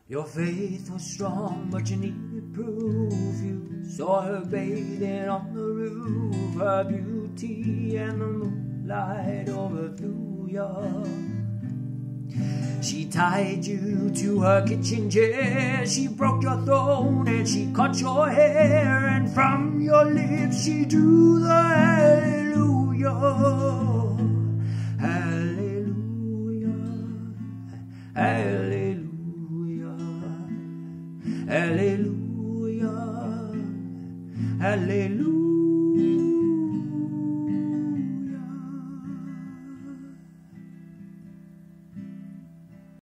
Your faith was strong, but you needed proof. You saw her bathing on the roof, her beauty and the moonlight overthrew you. She tied you to her kitchen chair, she broke your throne and she cut your hair, and from your lips she drew the hallelujah. Hallelujah, hallelujah, hallelujah, hallelujah.